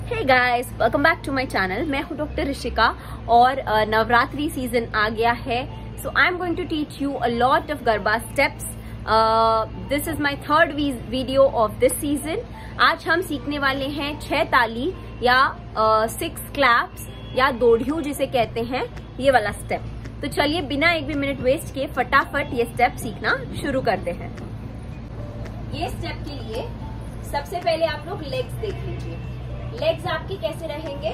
Hey guys, welcome back to my channel. मैं हूँ doctor Rishika और नवरात्रि सीजन आ गया है। So I am going to teach you a lot of garba steps. This is my third video of this season. आज हम सीखने वाले हैं 6 ताली या 6 क्लैप्स या दोढ़ियों जिसे कहते हैं, ये वाला स्टेप। तो चलिए बिना एक भी मिनट वेस्ट किए फटाफट ये स्टेप सीखना शुरू करते हैं। ये स्टेप के लिए सबसे पहले आप लोग लेग्स देख लीजिए। लेग्स आपकी कैसे रहेंगे?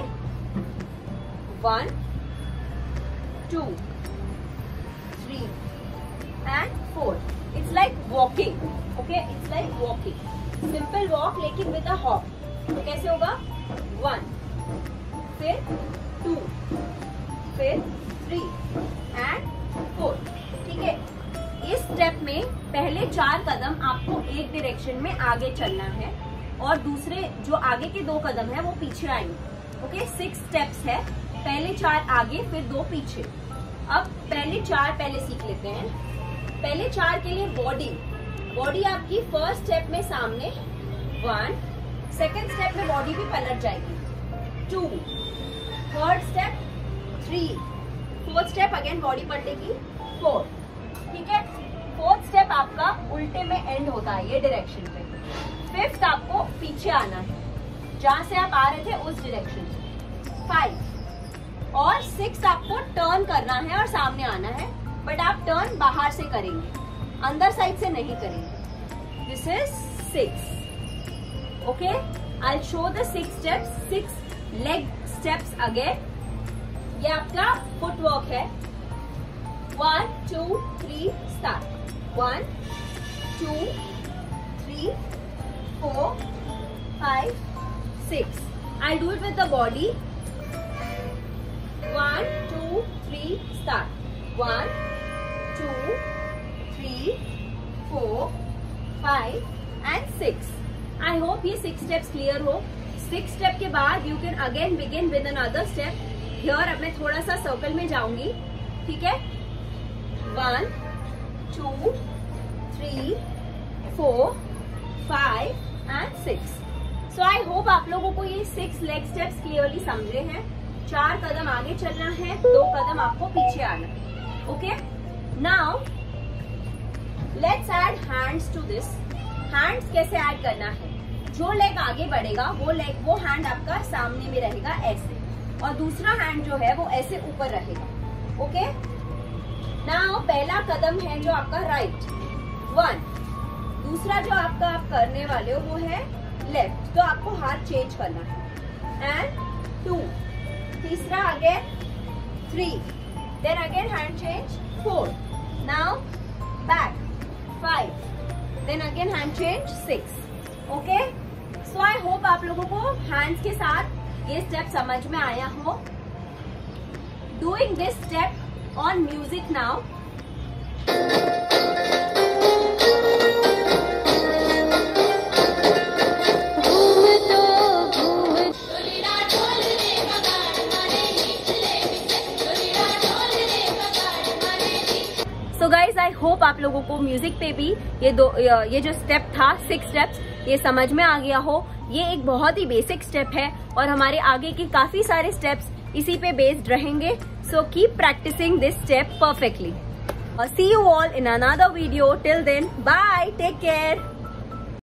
1 2 3 and 4। It's like walking. Okay, it's like walking, simple walk लेकिन विद अ हॉप। तो कैसे होगा? 1, फिर 2, फिर 3 and 4। ठीक है। इस स्टेप में पहले 4 कदम आपको एक डायरेक्शन में आगे चलना है और दूसरे जो आगे के 2 कदम है वो पीछे आएंगे। ओके, 6 स्टेप्स है। पहले 4 आगे फिर 2 पीछे। अब पहले 4 पहले सीख लेते हैं। पहले 4 के लिए बॉडी आपकी फर्स्ट स्टेप में सामने 1, सेकंड स्टेप में बॉडी भी पलट जाएगी 2, third step 3, fourth step again body पलटेगी 4। ठीक है। फोर्थ स्टेप आपका उल्टे में एंड होता है ये डायरेक्शन पे। फिफ्थ आपको पीछे आना है, जहां से आप आ रहे थे उस डायरेक्शन से। 5 और 6 आपको टर्न करना है और सामने आना है, बट आप टर्न बाहर से करेंगे, अंदर साइड से नहीं करेंगे। This is 6। Okay, I show the 6 steps, 6 leg steps again. ये आपका फुटवर्क है। 1 2 3 start. 1 2 3 4 5 6। I'll do it with the body. 1 2 3 start. 1 2 3 4 5 and 6। I hope ये 6 steps clear हो। 6 step के बाद you can again begin with another step। Here अब मैं थोड़ा सा सर्कल में जाऊंगी। ठीक है। 1 2 3 4 5 and 6। So I hope आप लोगों को ये 6 लेग स्टेप्स क्लियरली समझे हैं। 4 कदम आगे चलना है, 2 कदम आपको पीछे आना है। Okay, now let's add hands to this. Hands कैसे ऐड करना है? जो लेग आगे बढ़ेगा वो हैंड आपका सामने में रहेगा ऐसे, और दूसरा हैंड जो है वो ऐसे ऊपर रहेगा। ओके, नाउ पहला कदम है जो आपका राइट 1, दूसरा जो आपका आप करने वाले हो वो है लेफ्ट, तो आपको हाथ चेंज करना है। एंड 2, तीसरा again 3, then again hand change 4, now back 5, then again hand change 6। Okay, so I hope आप लोगों को हैंड्स के साथ ये स्टेप समझ में आया हो। Doing this step on music now. So guys, I hope आप लोगों को म्यूजिक पे भी ये जो स्टेप था 6 स्टेप्स ये समझ में आ गया हो। ये एक बहुत ही बेसिक स्टेप है और हमारे आगे के काफी सारे स्टेप्स इसी पे बेस्ड रहेंगे। So keep practising this step perfectly. See you all in another video. Till then, bye, take care.